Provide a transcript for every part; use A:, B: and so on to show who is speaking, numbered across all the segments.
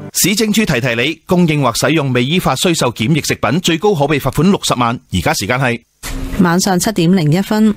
A: 市政處提提你，供應或使用未依法需售檢疫食品，最高可被罰款60萬。而家時間係
B: 晚上7點01分。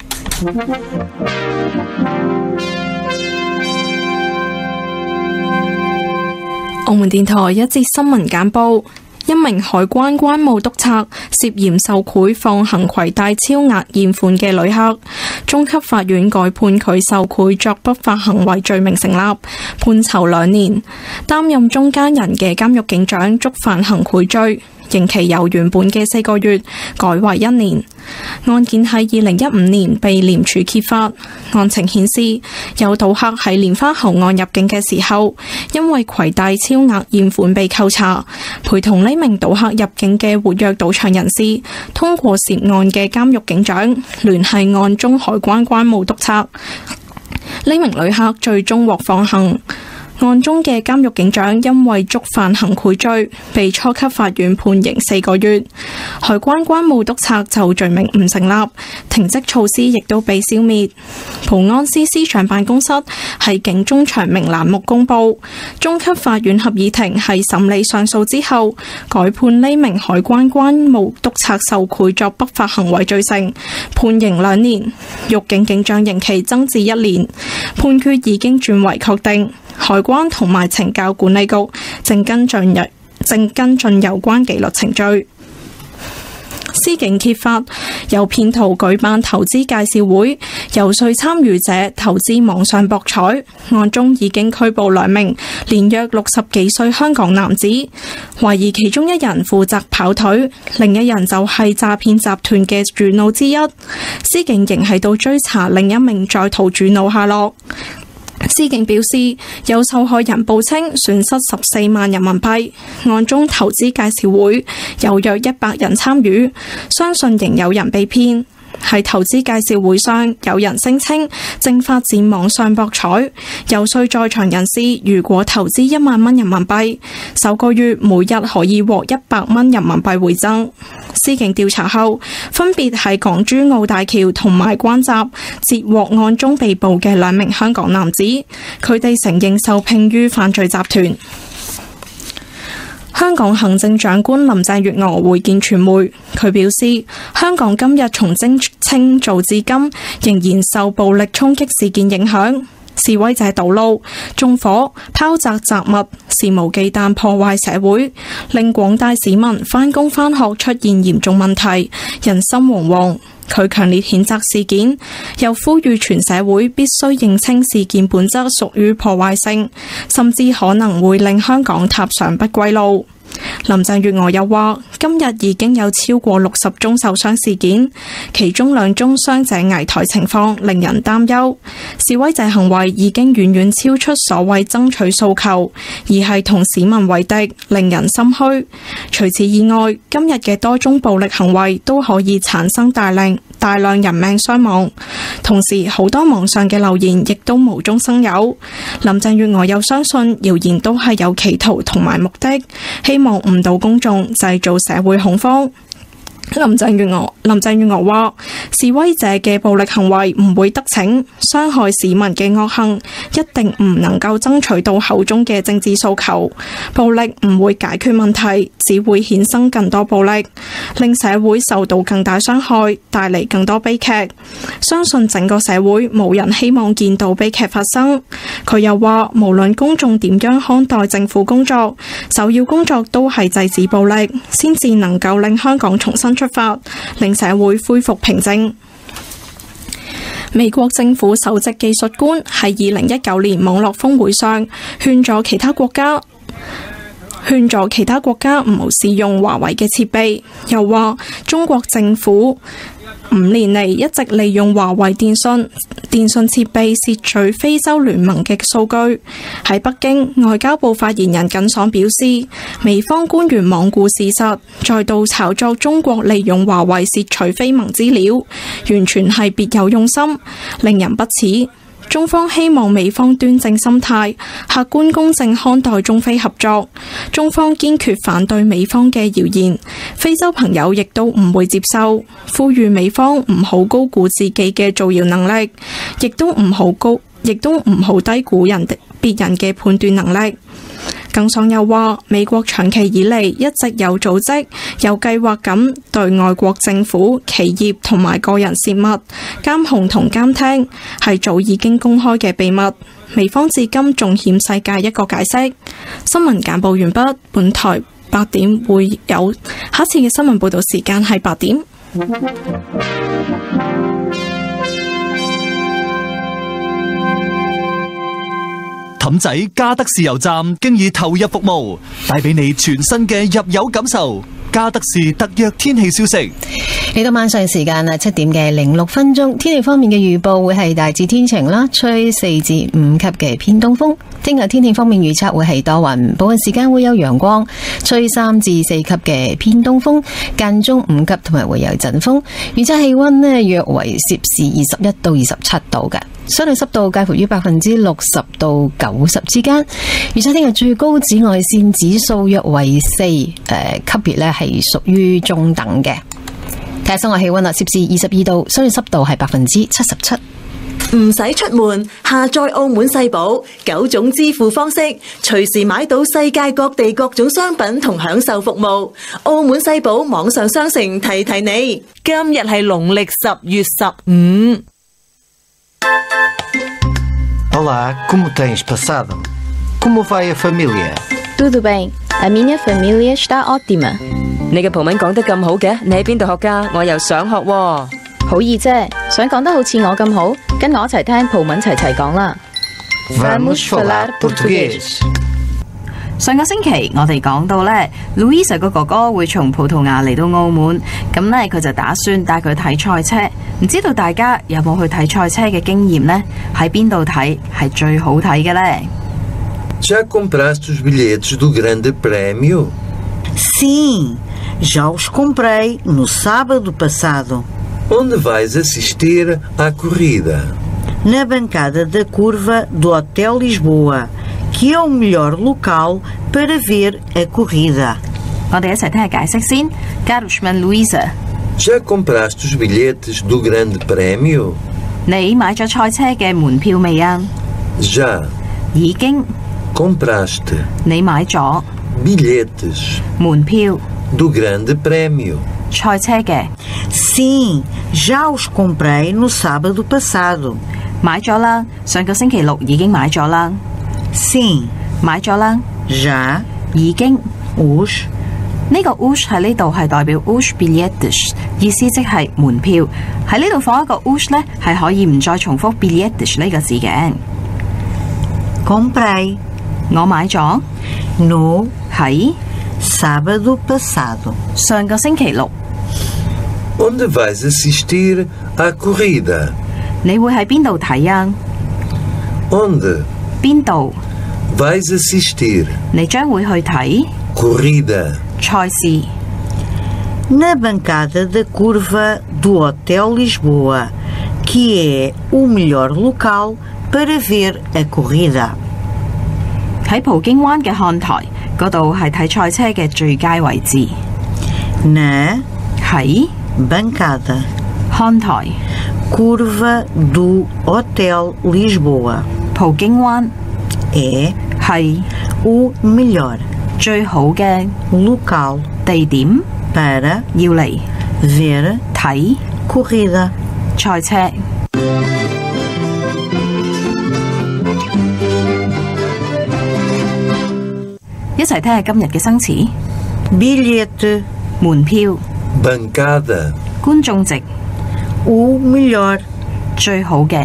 B: 澳門電台一節新聞簡報。一名海關關務督察涉嫌受賄放行攜帶超額現款嘅旅客，中級法院改判佢受賄作不法行為罪名成立，判囚2年。擔任中間人嘅監獄警長觸犯行賄罪，刑期由原本嘅4個月改為1年。案件喺2015年被廉署揭發，案情顯示有賭客喺蓮花口岸入境嘅時候，因為攜帶超額現款被扣查，陪同呢名賭客入境嘅活躍賭場人士，通過涉案嘅監獄警長聯繫案中海關關務督察，呢名旅客最終獲放行。案中嘅監獄警長因為觸犯行賄罪，被初級法院判刑4個月。海關關務督察就罪名唔成立，停職措施亦都被消滅。蒲安司司長辦公室喺警鐘長明欄目公佈，中級法院合議庭喺審理上訴之後，改判呢名海關關務督察受賄作不法行為罪成，判刑2年，獄警警長刑期增至1年。判決已經轉為確定。海關同埋懲教管理局正跟進有關紀律程序。司警揭發有騙徒舉辦投資介紹會，遊說參與者投資網上博彩。案中已經拘捕2名年約60幾歲香港男子，懷疑其中一人負責跑腿，另一人就係詐騙集團嘅主腦之一。司警仍喺度追查另一名在逃主腦下落。司警表示，有受害人報稱損失14萬人民幣，案中投資介紹會有約100人參與，相信仍有人被騙。喺投資介紹會上，有人聲稱正發展網上博彩，遊說在場人士如果投資1萬蚊人民幣，首個月每日可以獲100蚊人民幣回贈。司警調查後，分別喺港珠澳大橋同埋關閘截獲案中被捕嘅2名香港男子，佢哋承認受聘於犯罪集團。香港行政長官林鄭月娥會見傳媒，佢表示香港今日從清早至今仍然受暴力衝擊事件影響，示威者堵路、縱火、拋擲雜物，肆無忌憚破壞社會，令廣大市民返工返學出現嚴重問題，人心惶惶。佢強烈譴責事件，又呼籲全社會必須認清事件本質屬於破壞性，甚至可能會令香港踏上不歸路。林鄭月娥又話，今日已經有超過60宗受傷事件，其中2宗傷者危殆情況令人擔憂。示威者行為已經遠遠超出所謂爭取訴求，而係同市民為敵，令人心虛。除此以外，今日嘅多宗暴力行為都可以產生大量人命傷亡，同時好多網上嘅留言亦都無中生有。林鄭月娥又相信謠言都係有企圖同埋目的，希望誤導公眾，製造社會恐慌。林鄭月娥話：示威者嘅暴力行為唔會得逞，傷害市民嘅惡行一定唔能夠爭取到口中嘅政治訴求。暴力唔會解決問題，只會衍生更多暴力，令社會受到更大傷害，帶嚟更多悲劇。相信整個社會冇人希望見到悲劇發生。佢又話：無論公眾點樣看待政府工作，首要工作都係制止暴力，先至能夠令香港重新出發，令社會恢復平靜。美國政府首席技術官喺2019年網絡峰會上勸咗其他國家唔好試用華為嘅設備，又話中國政府5年嚟一直利用華為電信設備竊取非洲聯盟嘅數據。喺北京，外交部發言人耿爽表示，美方官員罔顧事實，再度炒作中國利用華為竊取非盟資料，完全係別有用心，令人不齒。中方希望美方端正心態，客觀公正看待中非合作。中方堅決反對美方嘅謠言，非洲朋友亦都唔會接受。呼籲美方唔好高估自己嘅造謠能力，亦都唔好低估別人嘅判斷能力。 耿爽又話，美國長期以嚟一直有組織、有計劃咁對外國政府、企業同埋個人事物監控同監聽，係早已經公開嘅秘密。美方至今仲欠世界一個解釋。新聞簡報完畢，本台8點會有下次嘅新聞報導時間係8點。
C: 氹仔嘉德豉油站經已投入服務，帶俾你全新嘅入油感受。嘉德士特約天氣消息，
D: 嚟到晚上時間7點嘅06分鐘，天氣方面嘅預報會係大致天晴啦，吹4至5級嘅偏東風。聽日天氣方面預測會係多雲，部分時間會有陽光，吹3至4級嘅偏東風，間中5級同埋會有陣風。預測氣溫呢約為攝氏21到27度嘅，相對濕度介乎於60%到90%之間。預測聽日最高紫外線指數約為4，級別呢係屬於中等嘅。睇下室外氣溫啦，攝氏22度，相對濕度係77%。
E: 唔使出門，下載澳門世寶9種支付方式，隨時買到世界各地各種商品同享受服務。澳門世寶網上商城提提你，今日係農曆10月15。
F: Olá, como tens passado? Como vai a família?
G: Tudo bem, a minha família está ótima。
H: 你嘅葡文講得咁好嘅，你喺邊度學㗎？我又想學喎。
G: 好易啫，想講得好似我咁好，跟我一齊聽葡文齊齊講啦。
F: Vamos falar português。
I: 上個星期我哋講到呢 Louisa 個哥哥會從葡萄牙嚟到澳門，咁呢佢就打算帶佢睇賽車。唔知道大家有冇去睇賽車嘅經驗呢？喺邊度睇係最好睇嘅呢？
J: Já compraste os bilhetes do Grande Prémio?
K: Sim, já os comprei no sábado passado.
J: Onde vais assistir à corrida?
K: Na bancada da curva do Hotel Lisboa, que é o melhor local para ver a corrida.
I: 我哋一齊聽下解釋先。Carlos問 Louisa，
J: Já compraste os bilhetes do Grande Prémio?
I: 你買咗賽車嘅門票未啊？
J: Já.
I: 已經。
J: Compraste
I: 你買咗
J: bilhetes
I: 門票
J: do Grande Prémio
I: 賽車嘅
K: Sim, já os comprei no sábado passado
I: 買咗啦，上個星期六已經買咗啦。
K: Sim
I: 買咗啦
K: já
I: 已經
K: os
I: 呢個 os 喺呢度係代表 os bilhetes， 意思即係門票。喺呢度放一個 os 呢，係可以唔再重複 bilhetes 呢個字嘅。
K: Comprei
I: 我買咗
K: no
I: 喺
K: sábado passado
I: 上個星期六。
J: Onde vais assistir à corrida?
I: 你會喺邊度睇啊？
J: Onde
I: 邊度
J: vais assistir
I: 你將會去睇
J: corrida
I: 賽事
K: na bancada da curva do Hotel Lisboa, que é o melhor local para ver a corrida.
I: 喺葡京灣嘅看台嗰度係睇賽車嘅最佳位置。
K: Na
I: 喺
K: bancada
I: 看台
K: curva do Hotel Lisboa,
I: 葡京灣
K: é
I: 係
K: o melhor
I: 最好嘅
K: local
I: 地點
K: para
I: 要嚟
K: ver
I: 睇
K: corrida
I: 賽車。一齊聽下今日嘅生詞。
K: bilhete
I: 門票
J: bancada
I: 觀眾席
K: o melhor
I: 最好嘅。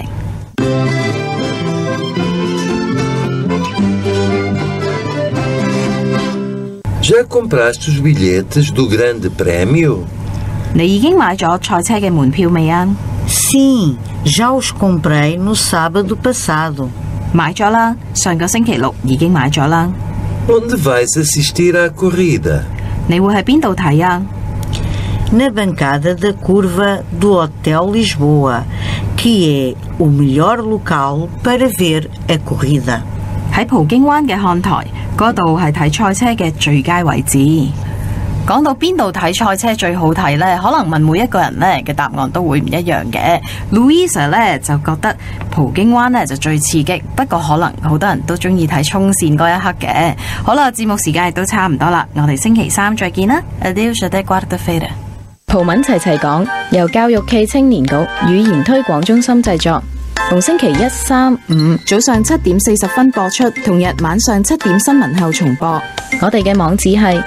J: Já compraste os bilhetes do Grande Prémio?
I: 你已經買咗賽車嘅門票未啊？
K: Sim, já os comprei no sábado passado.
I: 買咗啦，上個星期六已經買咗啦。
J: Onde vais assistir à corrida?
I: 你會喺邊度睇啊？
K: Na bancada da curva do Hotel Lisboa, que é o melhor local para ver a corrida.
I: 喺葡京灣嘅看台嗰度係睇賽車嘅最佳位置。 講到邊度睇賽車最好睇呢？可能問每一個人呢嘅答案都會唔一樣嘅。Louisa 呢就覺得葡京灣呢就最刺激，不過可能好多人都中意睇衝線嗰一刻嘅。好啦，節目時間亦都差唔多啦，我哋星期三再見啦。Adeus de quarta-feira。
G: 葡文齊齊講，由教育暨青年局語言推廣中心製作，逢星期一、3、5早上7點40分播出，同日晚上7點新聞後重播。我哋嘅網址係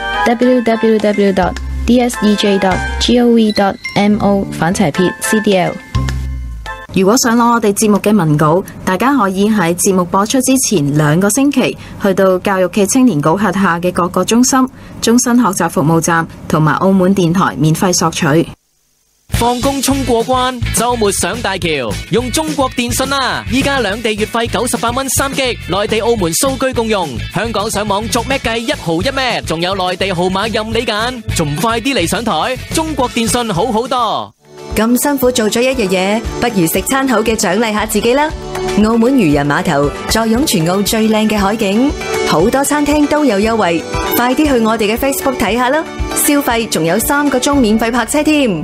G: www.dsej.gov.mo/CDL。
I: 如果想攞我哋節目嘅文稿，大家可以喺節目播出之前2個星期去到教育暨青年局轄下嘅各個中心、終身學習服務站同埋澳門電台免費索取。
L: 放工衝過關，周末上大橋，用中國電信啊！依家兩地月費98蚊3GB，內地澳門數據共用，香港上網逐咩計1毫1咩，仲有內地號碼任你揀，仲快啲嚟上台！中國電信好好多。
H: 咁辛苦做咗一日嘢，不如食餐好嘅獎勵下自己啦！澳門漁人碼頭坐擁全澳最靚嘅海景，好多餐廳都有優惠，快啲去我哋嘅 Facebook 睇下啦！消費仲有3個鐘免費泊車添。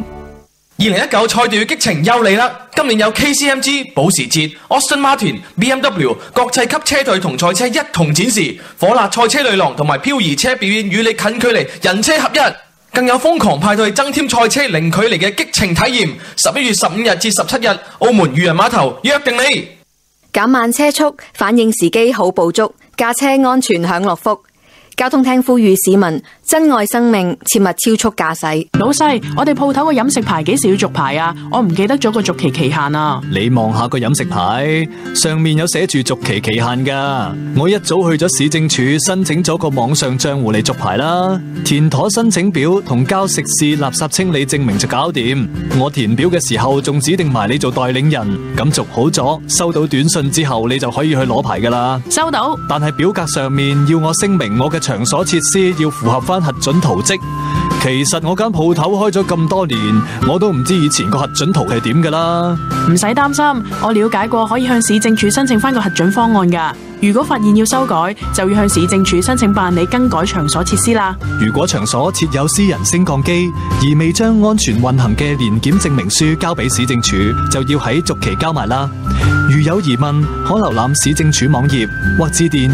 M: 2019賽段激情又嚟啦！今年有 KCMG、保時捷、Aston Martin、BMW 國際級車隊同賽車一同展示，火辣賽車女郎同埋漂移車表演與你近距離人車合一，更有瘋狂派對增添賽車零距離嘅激情體驗。11月15日至17日，澳門漁人碼頭約定你。
H: 減慢車速，反應時機好捕捉，駕車安全享樂福。交通廳呼籲市民珍愛生命，切勿超速駕駛。
N: 老細，我哋鋪頭個飲食牌幾時要續牌啊？我唔記得咗個續期期限啊！
C: 你望下個飲食牌，上面有寫住續期期限噶。我一早去咗市政署申請咗個網上賬戶嚟續牌啦，填妥申請表同交食肆垃圾清理證明就搞掂。我填表嘅時候仲指定埋你做代領人，咁續好咗，收到短信之後你就可以去攞牌噶啦。
N: 收到。
C: 但係表格上面要我聲明我嘅場所設施要符合翻核准圖則。其實我間鋪頭開咗咁多年，我都唔知以前個核准圖係點噶啦。
N: 唔使擔心，我了解過可以向市政署申請翻個核准方案噶。如果發現要修改，就要向市政署申請辦理更改場所設施啦。
C: 如果場所設有私人升降機，而未將安全運行嘅年檢證明書交俾市政署，就要喺續期交埋啦。如有疑問，可瀏覽市政署網頁或致電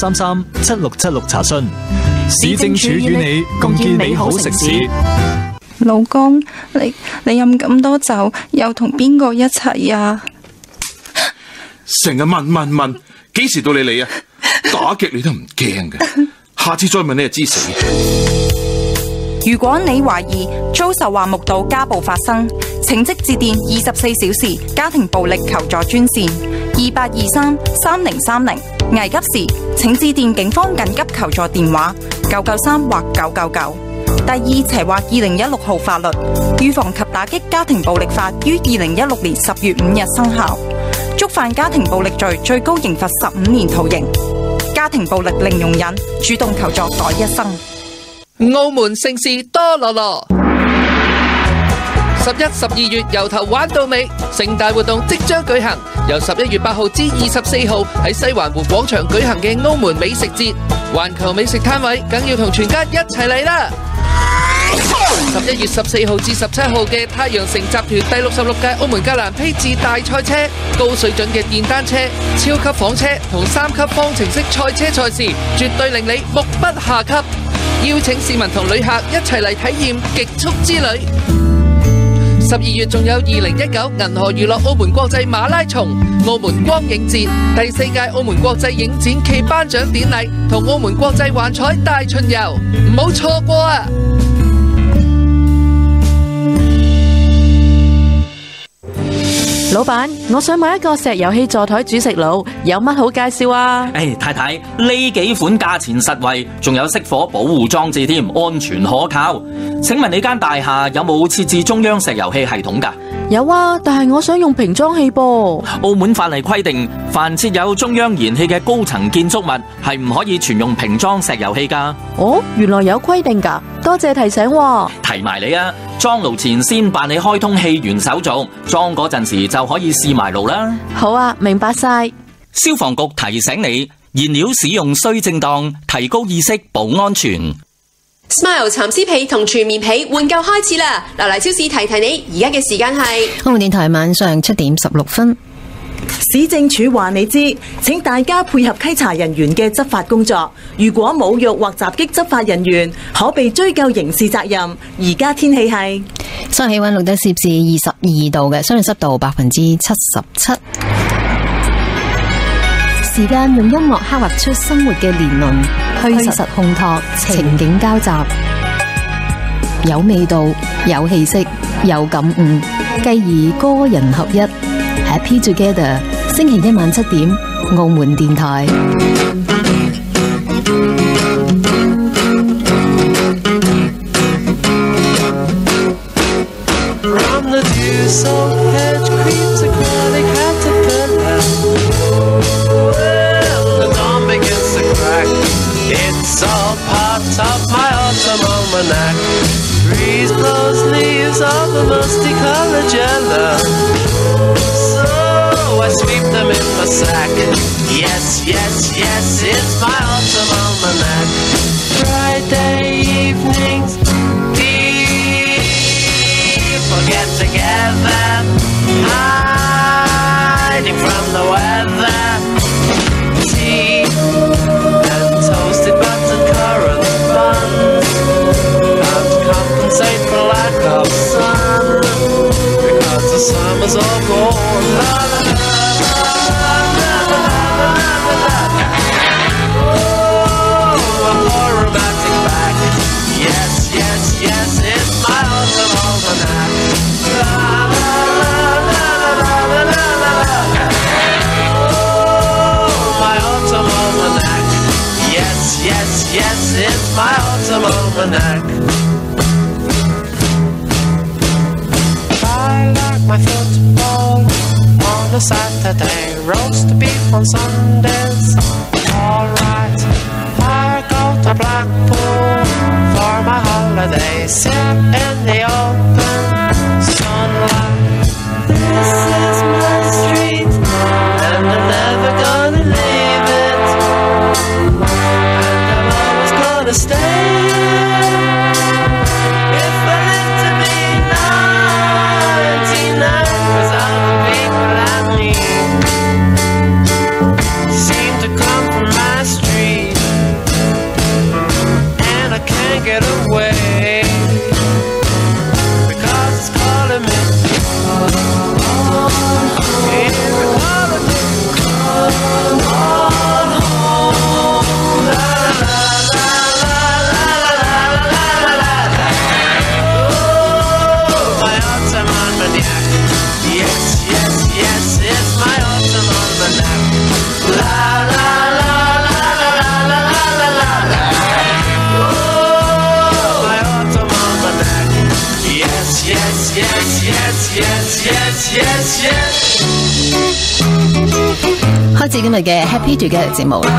C: 2833-7676查詢。市政署與你共建美好城市。
O: 老公，你飲咁多酒，又同邊個一齊啊？
A: 成日問，幾時到你嚟啊？打極你都唔驚嘅，下次再問你就知死。
O: 如果你懷疑遭受或目睹家暴發生，請即致電24小時家庭暴力求助專線2823-3030。危急時請致電警方緊急求助電話993或999。第2邪或2016號法律預防及打擊家庭暴力法於2016年10月5日生效，觸犯家庭暴力罪最高刑罰15年徒刑。家庭暴力零容忍，主動求助改一生。
P: 澳門盛事多樂樂，11、12月由頭玩到尾，盛大活動即將舉行。由11月8號至24號喺西環湖廣場舉行嘅澳門美食節，環球美食攤位梗要同全家一齊嚟啦！11月14號至17號嘅太陽城集團第66屆澳門格蘭披治大賽車，高水準嘅電單車、超級房車同3級方程式賽車賽事，絕對令你目不暇給。邀請市民同旅客一齊嚟體驗極速之旅。12月仲有2019銀河娛樂澳門國際馬拉松、澳門光影節、第4屆澳門國際影展暨頒獎典禮同澳門國際幻彩大巡遊，唔好錯過啊！
N: 老闆，我想買一個石油氣座台煮食爐，有乜好介紹啊？
Q: 太太，呢幾款價錢實惠，仲有熄火保護裝置添，安全可靠。請問你間大廈有冇設置中央石油氣系統㗎？
N: 有啊，但係我想用瓶裝氣噃。
Q: 澳門法例規定，凡設有中央燃氣嘅高層建築物，係唔可以全用瓶裝石油氣㗎。
N: 哦，原來有規定㗎，多謝提醒喎。
Q: 提埋你啊，裝爐前先辦理開通氣源手續，裝嗰陣時就可以試埋爐啦。
N: 好啊，明白晒。
Q: 消防局提醒你，燃料使用需正當，提高意識保安全。
R: Smile 蠶絲被同全棉被換購開始啦！流嚟超市提提你，而家嘅時間係
D: 澳門電台晚上7點16分。
E: 市政署話你知，請大家配合稽查人員嘅執法工作。如果侮辱或襲擊執法人員，可被追究刑事責任。而家天氣係，
D: 室氣溫錄得攝氏22度嘅，相對濕度77%。時間用音樂刻畫出生活嘅年輪，虛實烘托，情景交集，有味道，有氣息，有感悟，繼而歌人合一 ，Happy Together。星期一晚7點，澳門電台。
S: It's all part of my autumn almanac. Breeze blows leaves of a musty colored yellow. So I sweep them in my sack. Yes, yes, yes, it's my autumn almanac. Friday evenings, people get together, hiding from the weather. Tea and toasted buttered currant buns can't compensate for lack of sun, because the summer's all gone. La la la la la la la la la. Oh, a more romantic back. Yes, yes, yes, it's my autumn almanac. La la la la la la la la. Oh, my autumn almanac. Yes, yes, yes, it's my autumn almanac. I like my football on a Saturday, roast beef on Sundays. Alright, I go to Blackpool for my holiday, sit in the open sunlight. This is my street, and I'm never gonna leave it. And I'm always gonna stay. If I live to be 99, 'cause all the people I meet seem to come from my street, and I can't get away because it's calling me. It's calling me. Come on home. La la la la la la la la la. Oh, my autumn almanac. Yes, yes, yes, it's my autumn almanac. La la la la la la la la la la. Oh, my autumn almanac. Yes, yes, yes, yes, yes, yes, yes, yes.
D: 開始今日嘅 Happy Together 節目，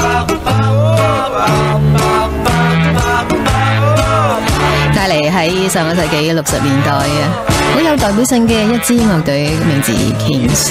D: 帶嚟喺上個世紀60年代好有代表性嘅一支樂隊，名字 Kings。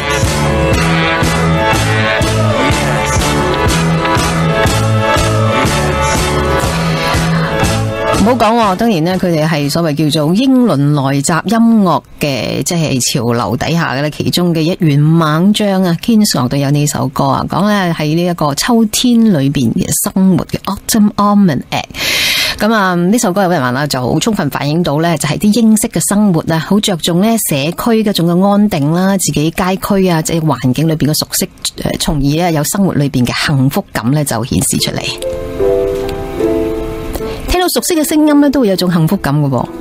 D: 唔好講喎，當然咧，佢哋係所謂叫做英倫來襲音樂嘅，即係潮流底下嘅咧，其中嘅一員猛將啊 ，Kings 樂隊有呢首歌啊，講咧喺呢一個秋天裏邊嘅生活嘅 Autumn Almanac。咁啊，呢首歌有人話啦，就好充分反映到咧，就係啲英式嘅生活啊，好着重咧社區嗰種嘅安定啦，自己街區啊，即係環境裏邊嘅熟悉，從而咧有生活裏邊嘅幸福感咧就顯示出嚟。聽到熟悉嘅聲音咧，都會有種幸福感嘅噃。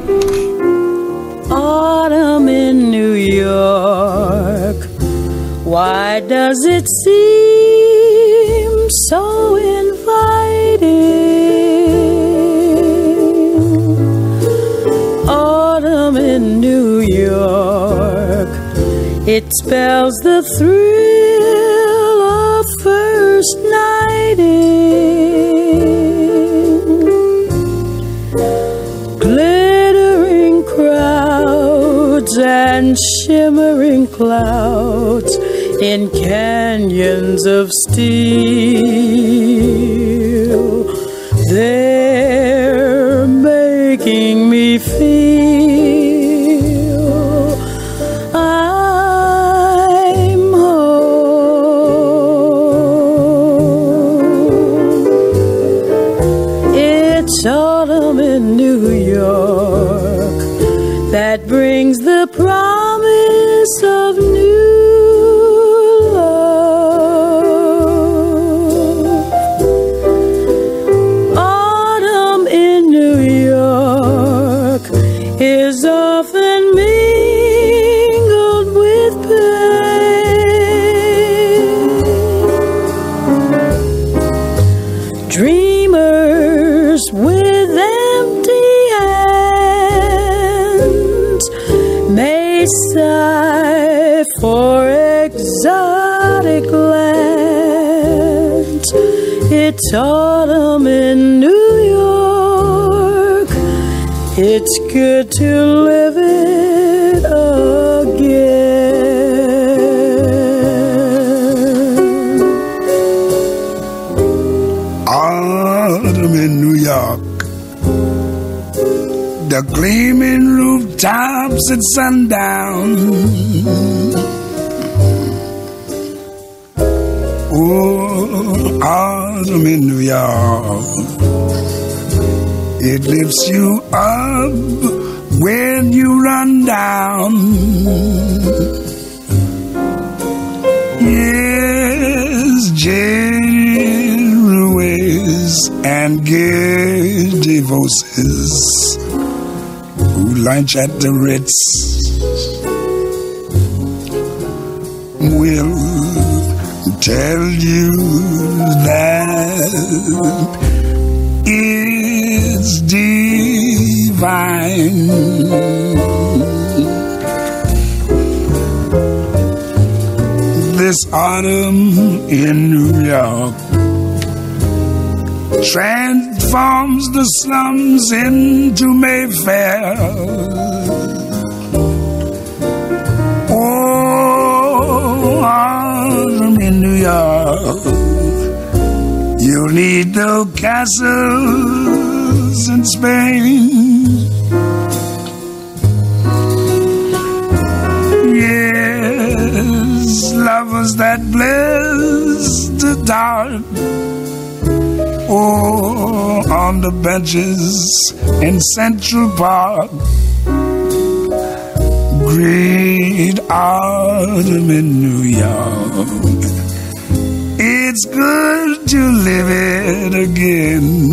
T: Autumn in New York, why does it seem so inviting? Autumn in New York, it spells the thrill of first nighting.Glittering crowds and shimmering clouds in canyons of steel. There making me feel I'm home. It's autumn in New York that brings the promise of new love. Autumn in New York is often mingled with pain. Dreamers with empty hands may sigh for exotic lands. It's autumn in New York. It's good to live it again.
U: Autumn in New York. The gleaming rooftops at sundown. Oh, autumn in New York. It lifts you up when you run down. Yes, Jane Ruiz and Gay voices who lunch at the Ritz will tell you that it's divine. This autumn in New York transforms the slums into Mayfair. Oh, autumn in New York. You need no castles in Spain. Yes, lovers that bless the dark. Oh, on the benches in Central Park. Great autumn in New York. It's good to live it again.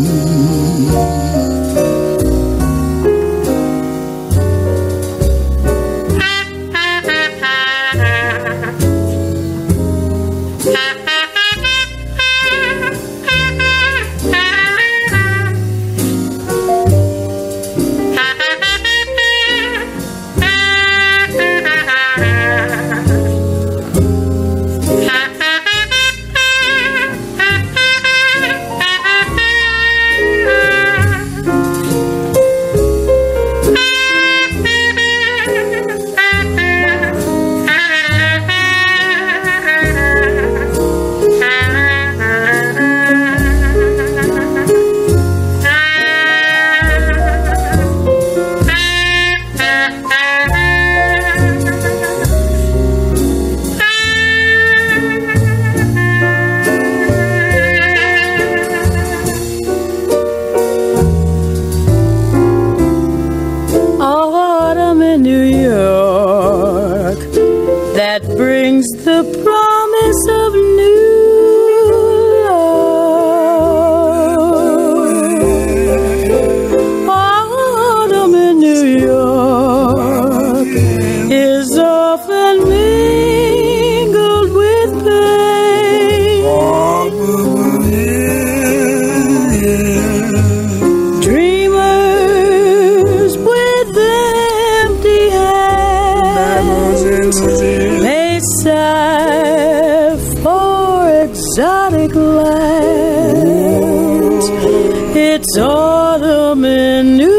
T: It's autumn in New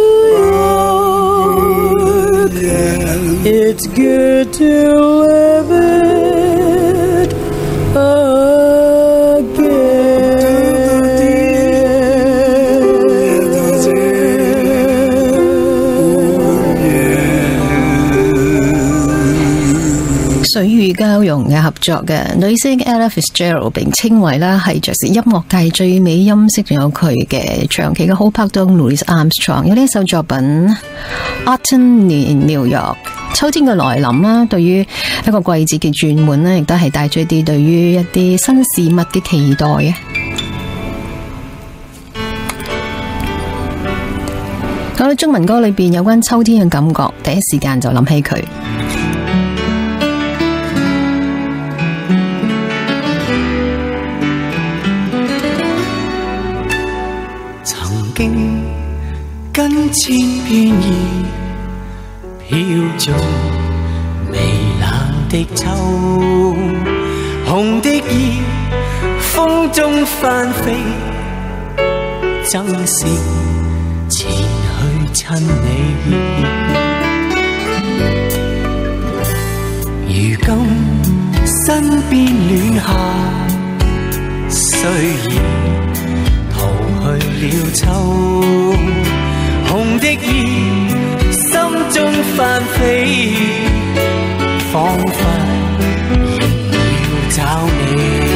T: York. It's good to live it again.
D: 水乳交融嘅合作嘅女星 Ella Fitzgerald 被稱為啦係爵士音樂界最美音色，仲有佢嘅長期嘅好拍檔 Louis Armstrong 有呢一首作品 Autumn in New York。秋天嘅來臨啦，對於一個季節嘅轉換呢，亦都係帶住一啲對於一啲新事物嘅期待嘅。講到中文歌裏邊有關秋天嘅感覺，第一時間就諗起佢。
T: 曾經跟千片葉飄進微冷的秋，紅的葉風中翻飛，爭先前去親你。如今身邊暖夏，雖然逃去了秋，紅的葉心中翻飛，彷彿仍要找你。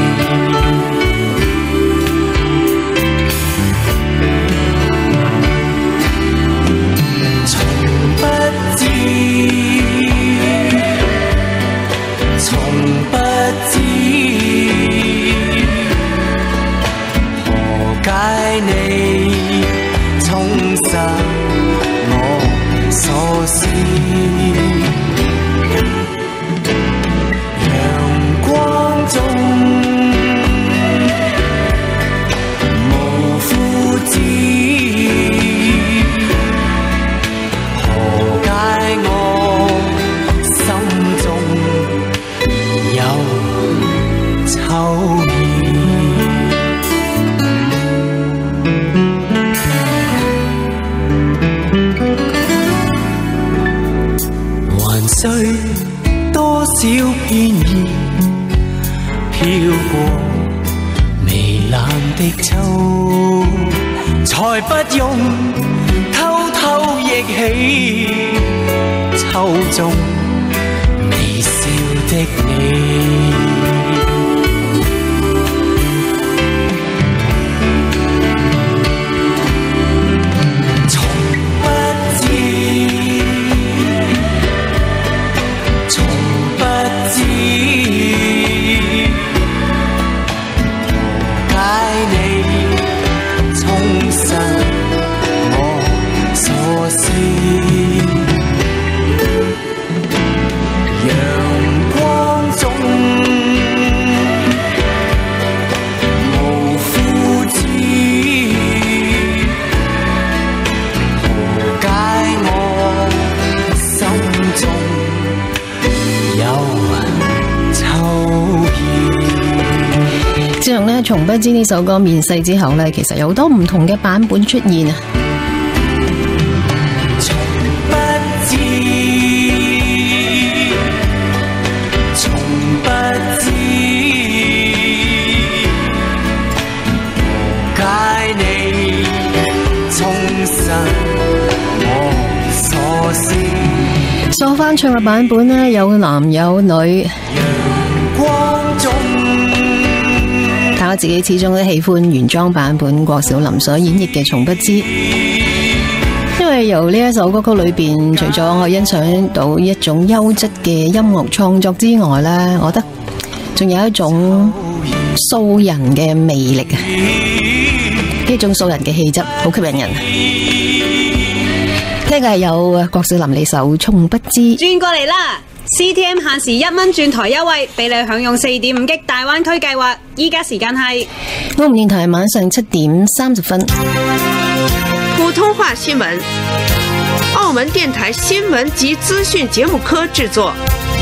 T: 從不知何解你沖散我所思，陽光中無枯枝，何解我心中秋意，還需多少片葉飄過微冷的秋，才不用偷偷憶起秋中微笑的你。
D: 自從呢從不知呢首歌面世之後呢，其實有好多唔同嘅版本出現啊。
T: 從不知，從不知，何解你沖散我所思。
D: 所翻唱嘅版本呢，有男有女。陽
T: 光中。
D: 但我自己始終都喜歡原裝版本郭小霖所演繹嘅《從不知》，因為由呢一首歌曲裏邊，除咗我欣賞到一種優質嘅音樂創作之外呢，我覺得仲有一種素人嘅魅力啊，呢種素人嘅氣質好吸引人。聽嘅係有郭小霖呢首《從不知》。
B: 轉過嚟啦！CTM 限時1蚊轉台優惠，俾你享用4.5 G 大灣區計劃。依家時間係
D: 澳門電台晚上7點30分。
V: 普通話新聞，澳門電台新聞及資訊節目科製作。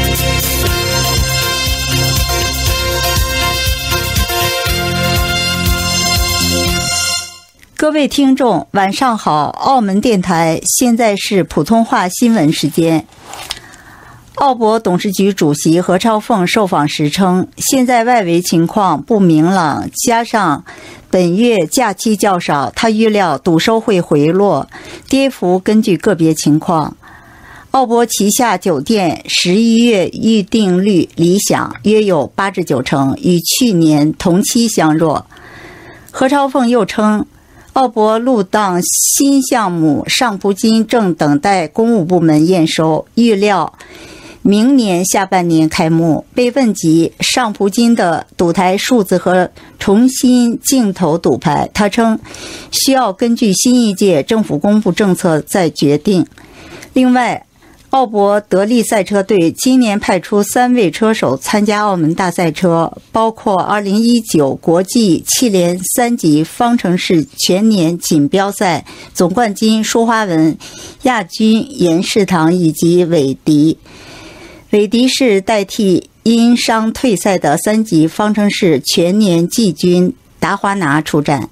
W: 各位聽眾，晚上好！澳門電台現在是普通話新聞時間。澳博董事局主席何超鳳受訪時稱，現在外圍情況不明朗，加上本月假期較少，他預料賭收會回落，跌幅根據個別情況。 奥博旗下酒店11月预订率理想，约有8至9成，与去年同期相若。何超凤又称，奥博陆档新项目上葡京正等待公务部门验收，预料明年下半年开幕。被问及上葡京的赌台数字和重新竞投赌牌，他称需要根据新一届政府公布政策再决定。另外，奥博得利赛车队今年派出3位车手参加澳门大赛车，包括2019国际汽联3级方程式全年锦标赛总冠军舒花文、亚军严世堂以及韦迪。韦迪是代替因伤退赛的3级方程式全年季军达华拿出战。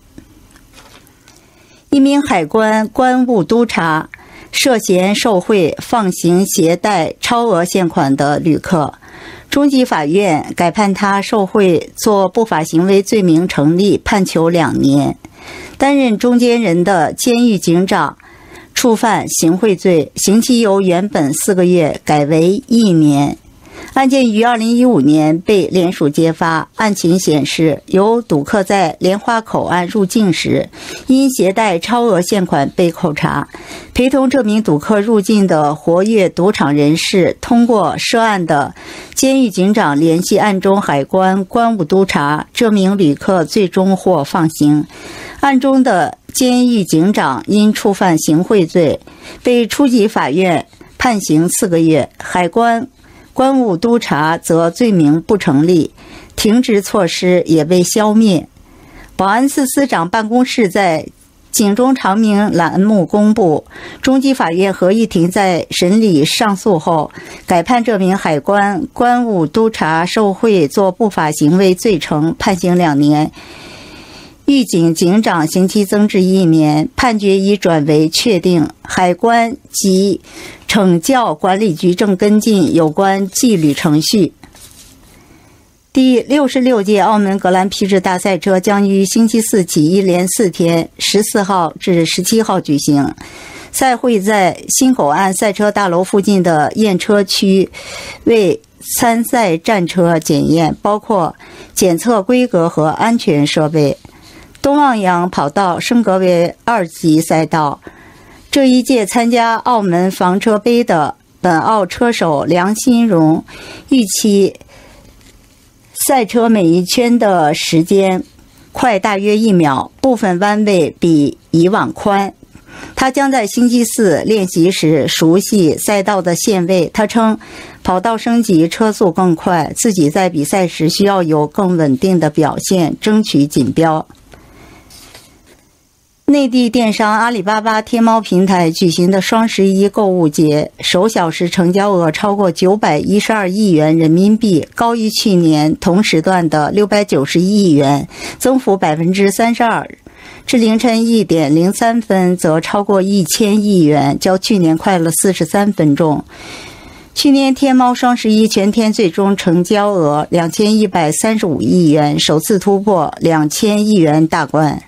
W: 一名海关关务督察涉嫌受贿放行携带超额现款的旅客，中级法院改判他受贿作不法行为罪名成立，判囚2年。担任中间人的监狱警长触犯行贿罪，刑期由原本4个月改为1年。案件于2015年被联署揭发，案情显示，有赌客在莲花口岸入境时，因携带超额现款被扣查。陪同这名赌客入境的活跃赌场人士，通过涉案的监狱警长联系案中海关关务督察，这名旅客最终获放行。案中的监狱警长因触犯行贿罪，被初级法院判刑4个月，海关关务督察则罪名不成立，停职措施也被消灭。保安司司长办公室在警钟长鸣栏目公布，中级法院合议庭在审理上诉后，改判这名海关关务督察受贿作不法行为罪成，判刑2年。狱警警长刑期增至1年，判决已转为确定。海关及惩教管理局正跟进有关纪律程序。第66届澳门格兰披治大赛车将于星期四起一连4天，14号至17号举行。赛会在新口岸赛车大楼附近的验车区为参赛战车检验，包括检测规格和安全设备。东望洋跑道升格为2级赛道。这一届参加澳门房车杯的本澳车手梁新荣预期赛车每一圈的时间快大约1秒，部分弯位比以往宽。他将在星期四练习时熟悉赛道的线位。他称跑道升级车速更快，自己在比赛时需要有更稳定的表现，争取锦标。内地电商阿里巴巴天猫平台举行的双11购物节，首小时成交额超过912亿元人民币，高于去年同时段的691亿元，增幅32%。至凌晨1点03分，则超过1000亿元，较去年快了43分钟。去年天猫双11全天最终成交额2135亿元，首次突破2000亿元大关。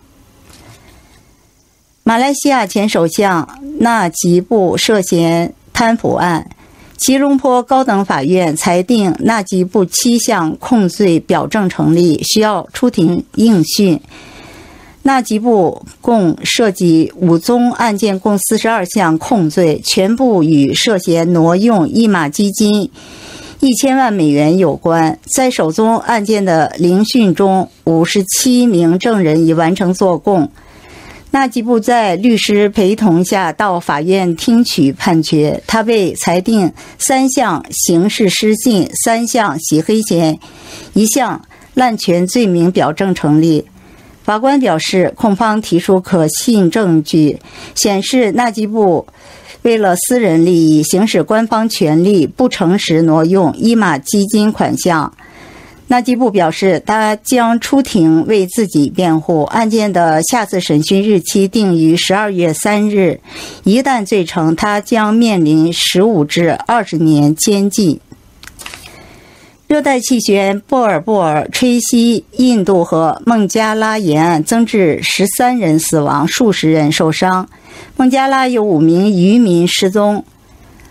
W: 马来西亚前首相纳吉布涉嫌贪腐案，吉隆坡高等法院裁定纳吉布7项控罪表证成立，需要出庭应讯。纳吉布共涉及5宗案件，共42项控罪，全部与涉嫌挪用一马基金1000万美元有关。在首宗案件的聆讯中，57名证人已完成作供。纳吉布在律师陪同下到法院听取判决，他被裁定3项刑事失信、3项洗黑钱、1项滥权罪名表证成立。法官表示，控方提出可信证据，显示纳吉布为了私人利益行使官方权力，不诚实挪用一马基金款项。纳吉布表示，他将出庭为自己辩护，案件的下次审讯日期定于12月3日。一旦罪成，他将面临15至20年监禁。热带气旋波尔吹袭印度和孟加拉沿岸，增至13人死亡，数十人受伤。孟加拉有5名渔民失踪。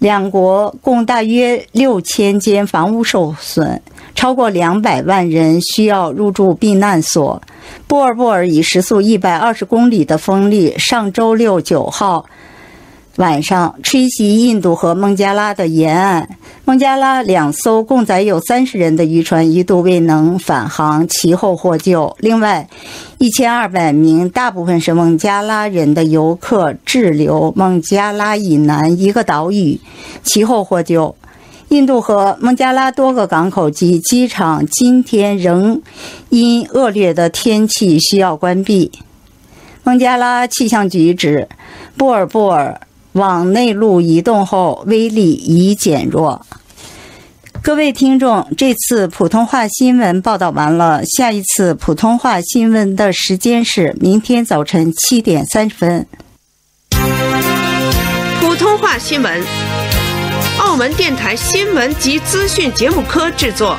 W: 两国共大约6000间房屋受损，超过200万人需要入住避难所。波尔以时速120公里的风力，上周六9号晚上吹袭印度和孟加拉的沿岸。孟加拉2艘共载有30人的渔船一度未能返航，其后获救。另外，1200名大部分是孟加拉人的游客滞留孟加拉以南一个岛屿，其后获救。印度和孟加拉多个港口及机场今天仍因恶劣的天气需要关闭。孟加拉气象局指，波尔往内陆移动后威力已减弱。各位听众，这次普通话新闻报道完了，下一次普通话新闻的时间是明天早晨7点30分。
V: 普通话新闻，澳门电台新闻及资讯节目科制作。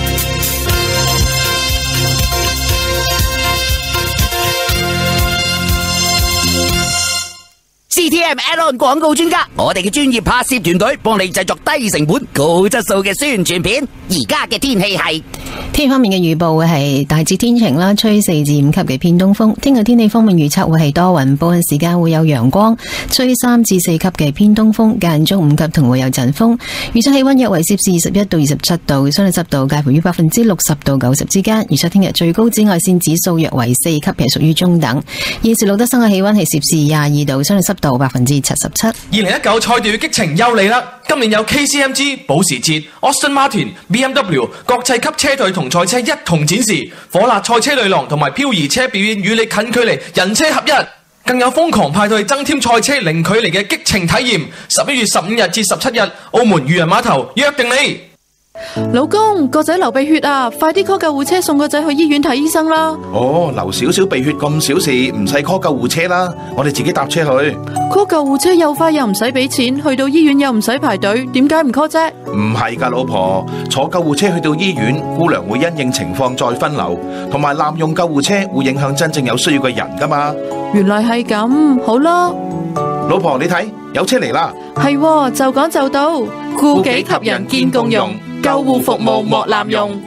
F: CTM Add-on 廣告專家，我哋嘅專業拍攝團隊幫你製作低成本、高質素嘅宣傳片。而家嘅天氣係
D: 天氣方面嘅預報會係大致天晴啦，吹4至5級嘅偏東風。聽日天氣方面預測會係多雲，部分時間會有陽光，吹3至4級嘅偏東風，間中5級同會有陣風。預測氣溫約為攝氏21到27度，相對濕度介乎於60%到90%之間。預測聽日最高紫外線指數約為4級，係屬於中等。現時錄得室外氣溫係攝氏22度，相對濕度77%。
M: 2019賽道激情又嚟啦！今年有 KCMG 保時捷、Aston Martin、BMW 國際級車隊同賽車一同展示，火辣賽車女郎同埋漂移車表演與你近距離人車合一，更有瘋狂派對增添賽車零距離嘅激情體驗。11月15日至17日，澳門漁人碼頭約定你。
N: 老公，個仔流鼻血啊，快啲 call 救護車送個仔去醫院睇醫生啦。
A: 哦，流少少鼻血咁小事，唔使 call 救護車啦，我哋自己搭車去。
N: call 救護車又快又唔使俾錢，去到醫院又唔使排隊，點解唔 call 啫？
A: 唔係㗎，老婆，坐救護車去到醫院，姑娘會因應情況再分流，同埋濫用救護車會影響真正有需要嘅人㗎嘛。
N: 原來係咁，好啦。
A: 老婆，你睇，有車嚟啦。
N: 係喎，就講就到，顧己及人見共用。救護服務莫濫用。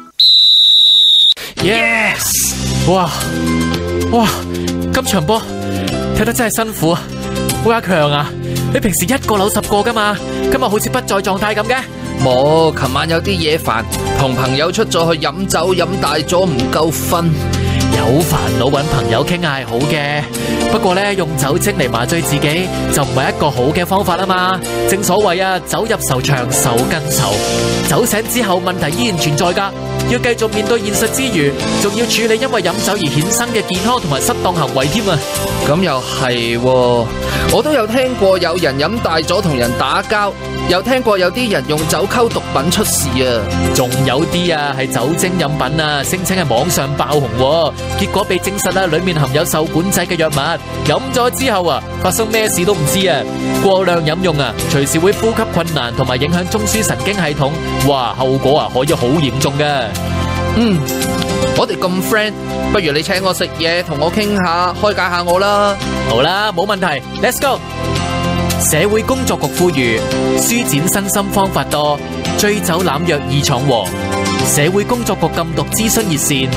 L: Yes！ 哇，今場波踢得真係辛苦啊！喂，阿強啊，你平時1個扭10個噶嘛，今日好似不在狀態咁嘅。
P: 冇，琴晚有啲嘢煩，同朋友出咗去飲酒，飲大咗唔夠瞓。
L: 有煩惱揾朋友傾下係好嘅，不過呢，用酒精嚟麻醉自己就唔係一個好嘅方法啊嘛。正所謂啊，酒入愁腸，愁更愁。酒醒之後問題依然存在㗎，要繼續面對現實之餘，仲要處理因為飲酒而衍生嘅健康同埋失當行為添啊。
P: 咁又係喎，我都有聽過有人飲大咗同人打交，又聽過有啲人用酒溝毒品出事啊。
L: 仲有啲啊係酒精飲品啊，聲稱喺網上爆紅喎，結果被證實啦，裡面含有受管制嘅藥物，飲咗之後啊，發生咩事都唔知啊。過量飲用啊，隨時會呼吸困難同埋影響中樞神經系統，哇，後果啊可以好嚴重㗎。
P: 我哋咁 friend， 不如你請我食嘢，同我傾下，開解下我啦。
L: 好啦，冇問題 ，Let's go。社會工作局呼籲，舒展身心方法多，醉酒濫藥易闖禍。社會工作局禁毒諮詢熱線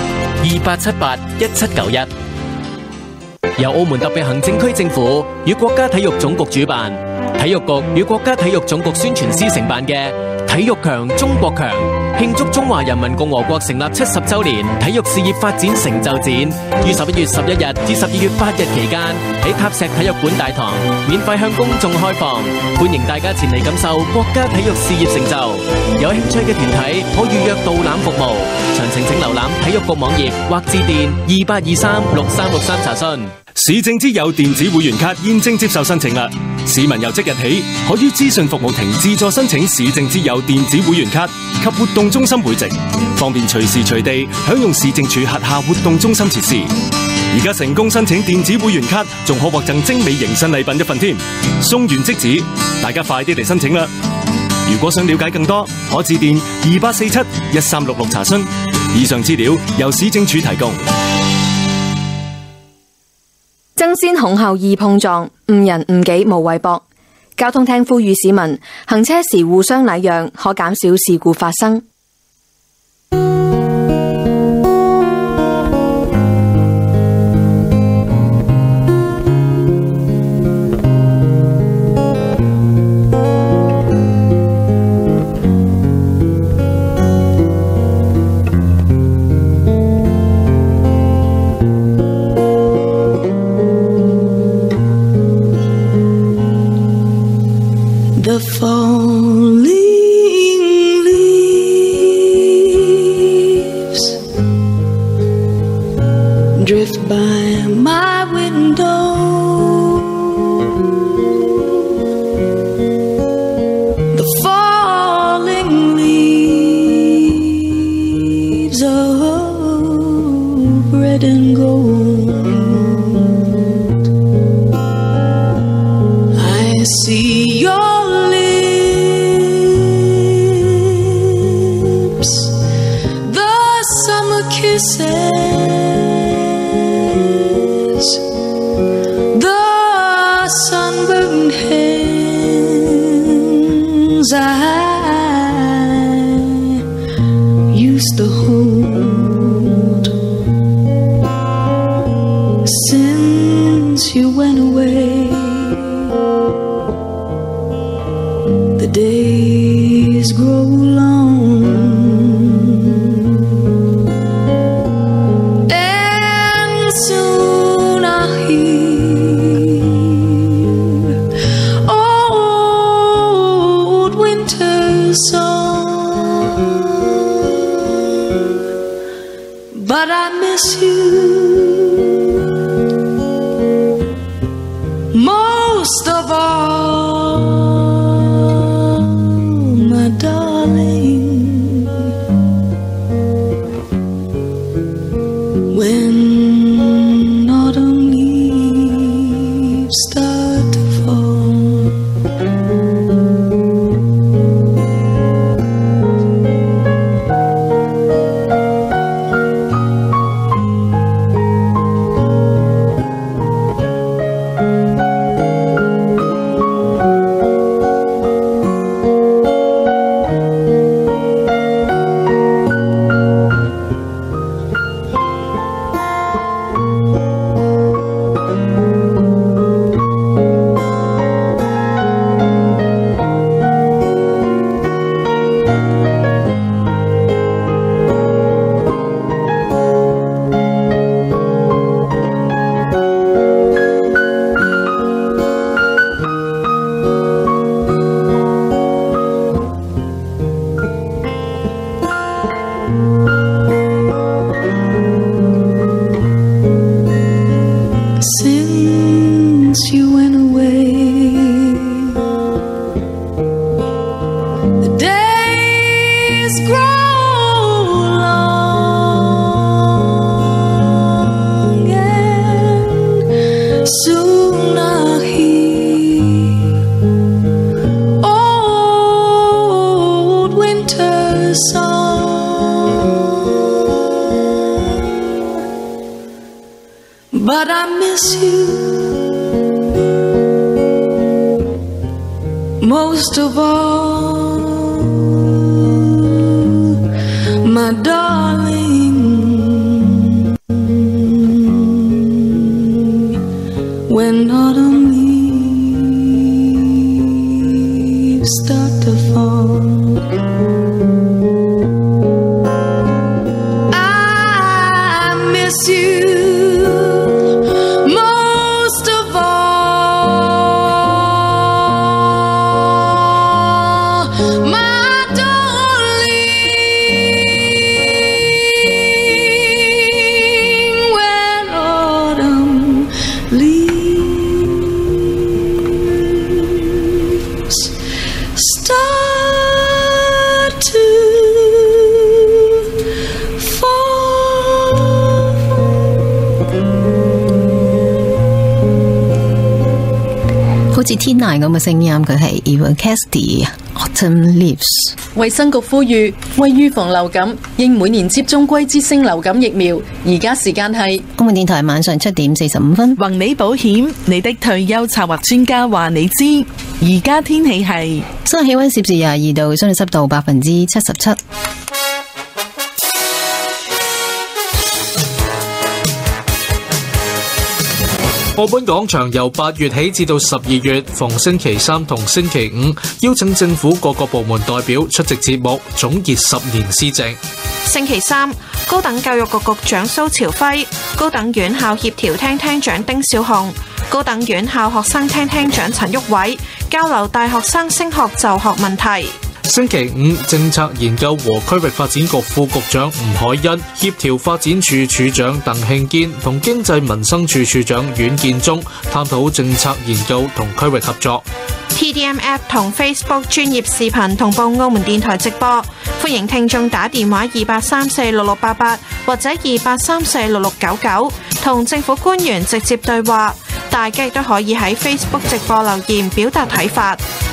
L: 28781791。由澳門特別行政區政府與國家體育總局主辦，體育局與國家體育總局宣傳司承辦嘅體育強中國強，慶祝中華人民共和國成立70週年體育事業發展成就展，於11月11日至12月8日期間喺塔石體育館大堂免費向公眾開放，歡迎大家前嚟感受國家體育事業成就。有興趣嘅團體可預約導覽服務，詳情請瀏覽體育局網頁或致電28236363查詢。
J: 市政之友電子會員卡現正接受申請啦！市民由即日起可於資訊服務亭自助申請市政之友電子會員卡及活動中心會籍，方便隨時隨地享用市政署轄下活動中心設施。而家成功申請電子會員卡，仲可獲贈精美迎新禮品1份添，送完即止，大家快啲嚟申請啦！如果想了解更多，可致電28471366查詢。以上資料由市政署提供。
G: 爭先恐後易碰撞，誤人誤己無謂搏。
H: 交通廳呼籲市民行車時互相禮讓，可減少事故發生。
I: The falling leaves drift by my window. The falling leaves of red and gold. I see your kisses, the sunburned hands I used to hold. Since you went away, the days grow long. But I miss you most of all, my darling. When autumn leaves start to fall, since you went away, the days grow long, and soon I'll hear old winter song. But I miss you most of all, my darling. When autumn leaves start to fall, I miss you most of all, my darling. When autumn leaves start to fall，
D: 好似天籟咁嘅聲音，佢係 Eva Cassidy Autumn Leaves。
K: 衛生局呼籲，為預防流感，應每年接種季節性流感疫苗。而家時間係
D: 公共電台晚上7點45分。
N: 宏美保險，你的退休策劃專家話你知。 而家天氣係
D: 室內氣溫攝氏22度，相對濕度77%。
C: 澳門廣場由8月起至到12月，逢星期三同星期五，邀請政府各個部門代表出席節目，總結10年施政。
O: 星期三，高等教育局局長蘇朝輝、高等院校協調廳廳長丁小雄、高等院校學生廳廳長陳旭偉交流大學生升學就學問題。
C: 星期五，政策研究和區域發展局副局長吳海欣協調發展處處長鄧慶堅同經濟民生處處長阮建中探討政策研究同區域合作。
O: TDM App 同 Facebook 專頁視頻同步澳門電台直播，歡迎聽眾打電話28346688或者28346699同政府官員直接對話，大家亦都可以喺 Facebook 直播留言表達睇法。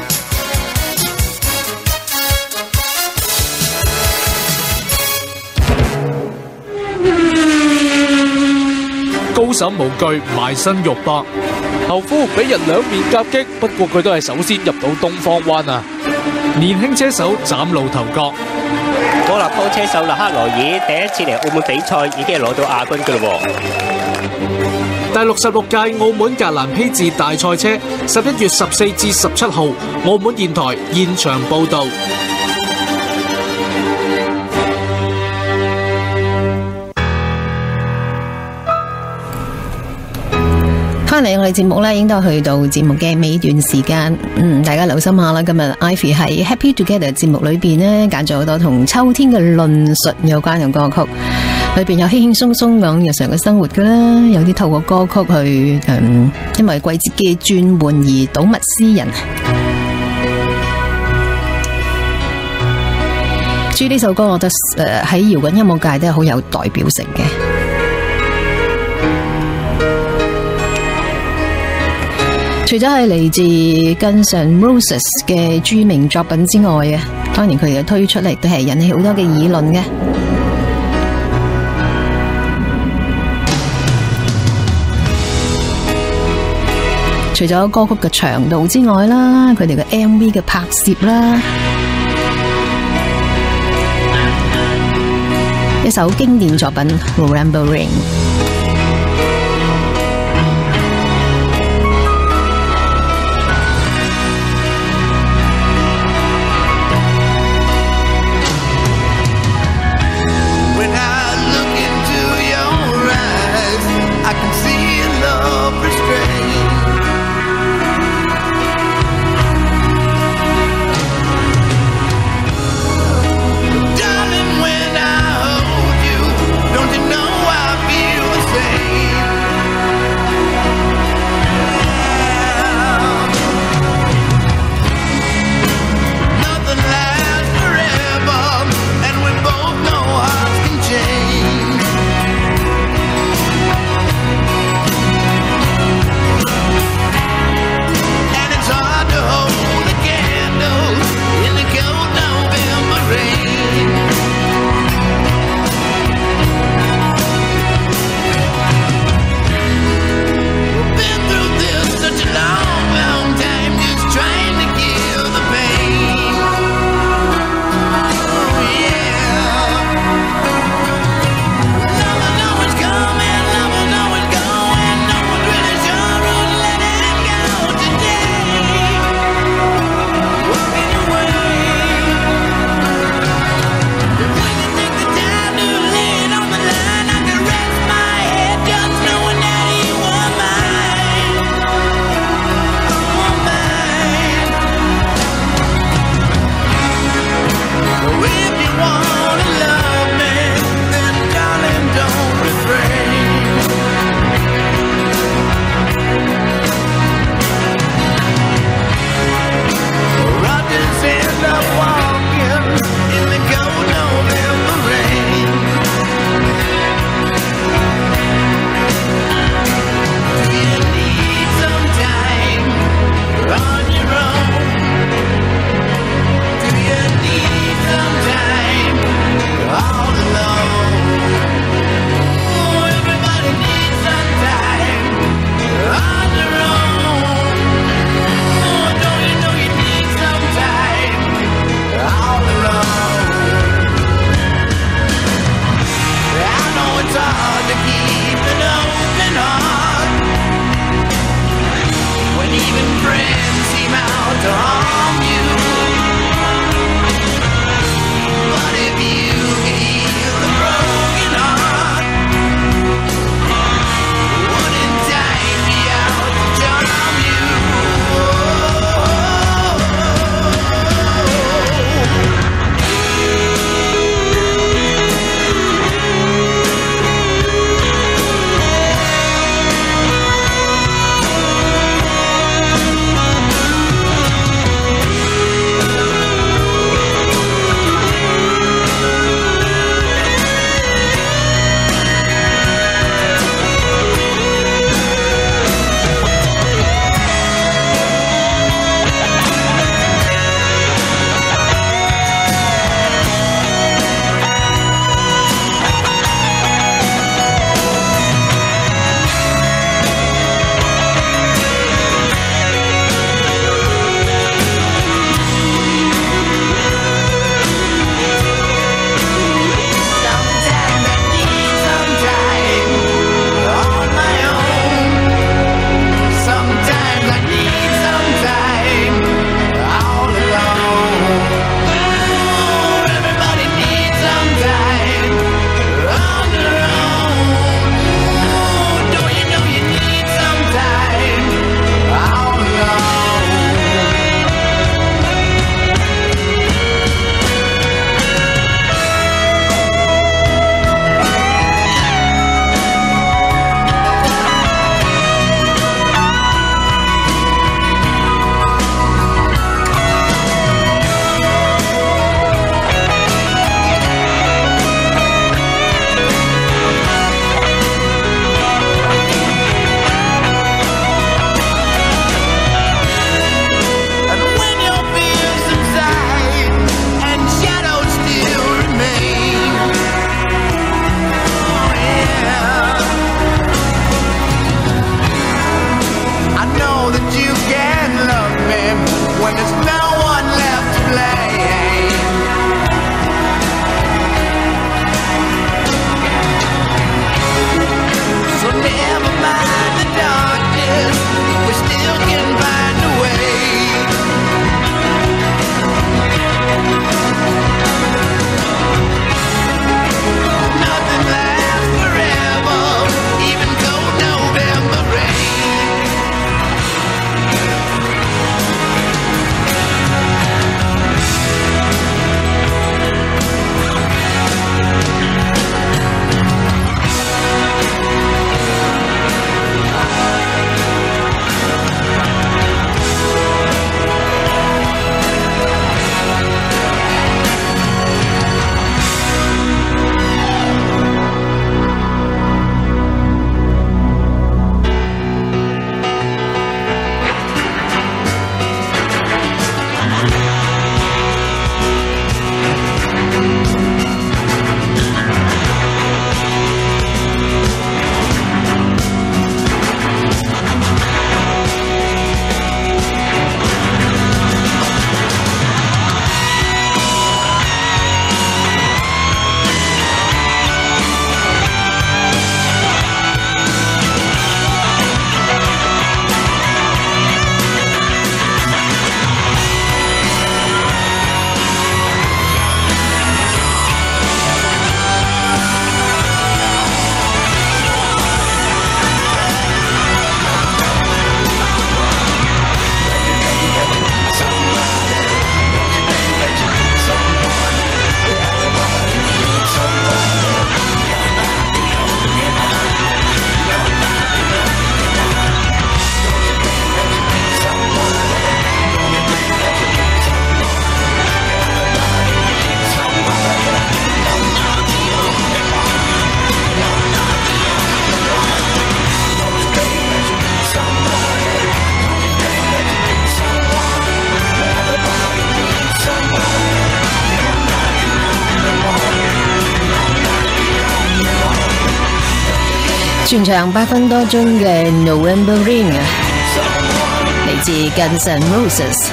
C: 高審無懼，埋身肉搏。
Q: 後夫俾人兩面夾擊，不過佢都係首先入到東方灣啊！
C: 年輕車手嶄露頭角。
X: 摩納哥車手勒克萊爾第一次嚟澳門比賽已經係攞到亞軍㗎咯喎。
C: 第66屆澳門格蘭披治大賽車11月14至17號，澳門電台現場報導。
D: 翻嚟我哋節目咧，已經都去到節目嘅尾段時間。大家留心下啦。今日 Ivy 喺 Happy Together 節目裏邊咧，揀咗好多同秋天嘅論述有關嘅歌曲，裏邊有輕輕鬆鬆講日常嘅生活噶啦，有啲透過歌曲去因為季節嘅轉換而睹物思人。至於呢首歌，我覺得喺搖滾音樂界都係好有代表性嘅。除咗係嚟自 Guns N' Roses 嘅著名作品之外啊，當然佢哋嘅推出嚟都係引起好多嘅議論嘅。除咗歌曲嘅長度之外啦，佢哋嘅 MV 嘅拍攝啦，一首經典作品《Remember Rain》。
I: Darling, when I hold you, don't you know I feel
D: 全場8分多鐘嘅 November Rain 啊，嚟自 Guns N' Roses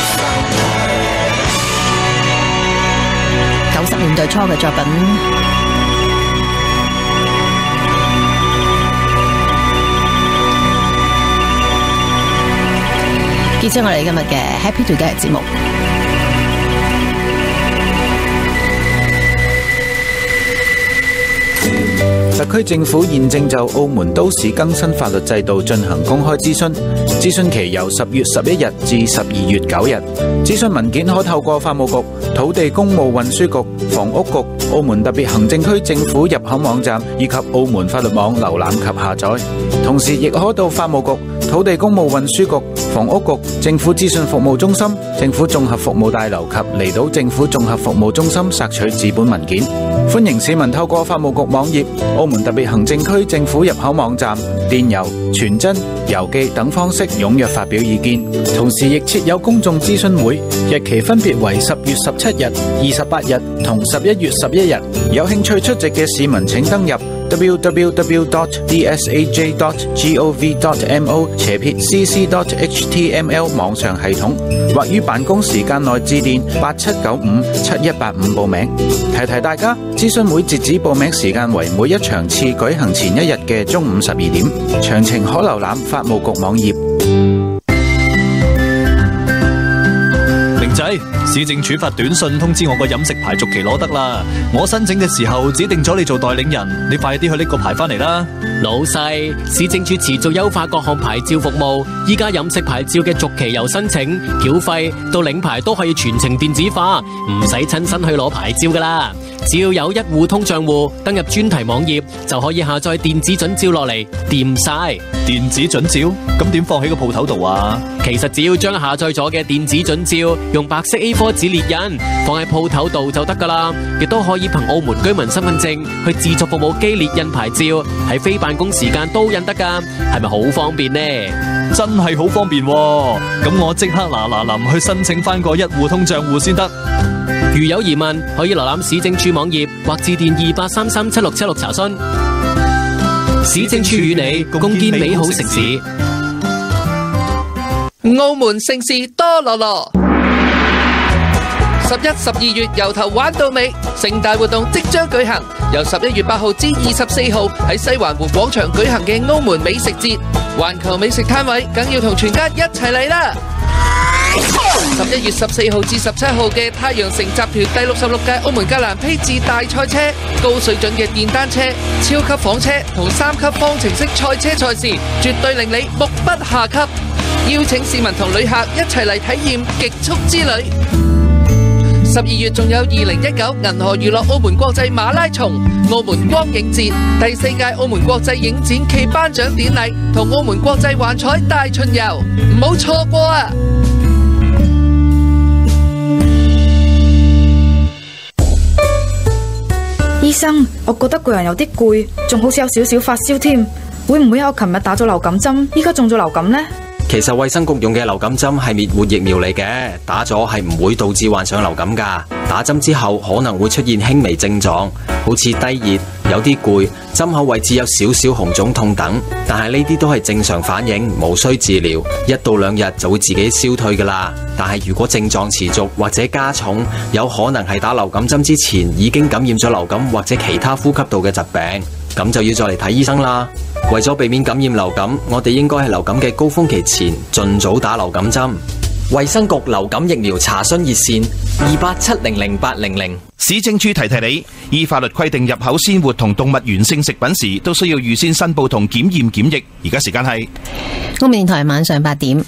D: 90年代初嘅作品。結束我哋今日嘅 Happy Together 節目。
E: 特區政府現正就澳門都市更新法律制度進行公開諮詢，諮詢期由10月11日至12月9日。諮詢文件可透過法務局、土地工務運輸局、房屋局、澳門特別行政區政府入口網站以及澳門法律網瀏覽及下載。同時亦可到法務局、土地工務運輸局、房屋局、政府資訊服務中心、政府綜合服務大樓及離島政府綜合服務中心索取紙本文件。歡迎市民透過法務局網頁、澳門特別行政區政府入口網站、電郵、傳真、郵寄等方式踴躍發表意見。同時亦設有公眾諮詢會，日期分別為10月17日、28日同11月11日。有興趣出席嘅市民請登入www.dsaj.gov.mo/cc.html 網上系統，或於辦公時間內致電87957185報名。提提大家，諮詢會截止報名時間為每一場次舉行前一日嘅中午12點，詳情可瀏覽法務局網頁。
R: 明仔，市政署發短信通知我個飲食牌續期攞得啦。我申請嘅時候指定咗你做代領人，你快啲去拎個牌翻嚟啦。
L: 老細，市政署持續優化各項牌照服務，依家飲食牌照嘅續期由申請、繳費到領牌都可以全程電子化，唔使親身去攞牌照噶啦。只要有一戶通賬戶，登入專題網頁就可以下載電子準照落嚟，掂晒。
R: 電子準照？咁點放喺個鋪頭度啊？
L: 其實只要將下載咗嘅電子準照用白色 A4 紙列印，放喺鋪頭度就得噶啦。亦都可以憑澳門居民身份證去自助服務機列印牌照，喺非辦公時間都印得噶，係咪好方便呢？
R: 真係好方便喎！咁我即刻嗱臨去申請翻個一戶通賬戶先得。
L: 如有疑問，可以瀏覽市政署網頁或致電28337676查詢。市政署與你共建美好城市。
P: 澳門盛事多樂樂，11、12月由頭玩到尾，盛大活動即將舉行。由11月8號至24號喺西環湖廣場舉行嘅澳門美食節，環球美食攤位梗要同全家一齊嚟啦！11月14號至17號嘅太陽城集團第66屆澳門格蘭披治大賽車，高水準嘅電單車、超級房車同3級方程式賽車賽事，絕對令你目不暇給。邀請市民同旅客一齊嚟體驗極速之旅。12月仲有2019銀河娛樂澳門國際馬拉松、澳門光影節、第4屆澳門國際影展暨頒獎典禮同澳門國際幻彩大巡遊，唔好錯過啊！
S: 醫生，我覺得個人有啲攰，仲好似有少少發燒添，會唔會我琴日打咗流感針，依家中咗流感呢？
U: 其實衛生局用嘅流感針係滅活疫苗嚟嘅，打咗係唔會導致患上流感噶。打針之後可能會出現輕微症狀，好似低熱、有啲攰、針口位置有少少紅腫痛等，但係呢啲都係正常反應，無需治療，1到2日就會自己消退噶啦。但係如果症狀持續或者加重，有可能係打流感針之前已經感染咗流感或者其他呼吸道嘅疾病，咁就要再嚟睇醫生啦。為咗避免感染流感，我哋應該喺流感嘅高峰期前盡早打流感針。衛生局流感疫苗查詢熱線28700800。
A: 市政署提提你，依法律規定入口鮮活同動物原性食品時，都需要預先申報同檢驗檢疫。而家時間係
D: 澳門電台晚上8點。